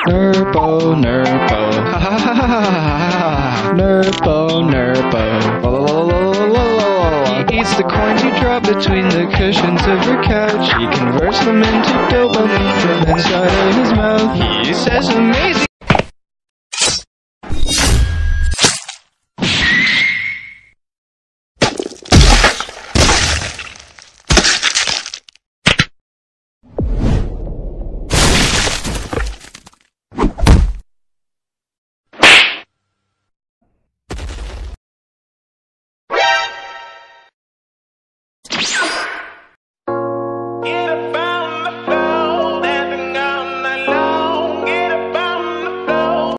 Nurpo, Nurpo, ha ha ha ha ha. Nurpo, Nurpo, la la la la la la la. He eats the coins you drop between the cushions of your couch. He converts them into dopamine from inside of his mouth. He says amazing.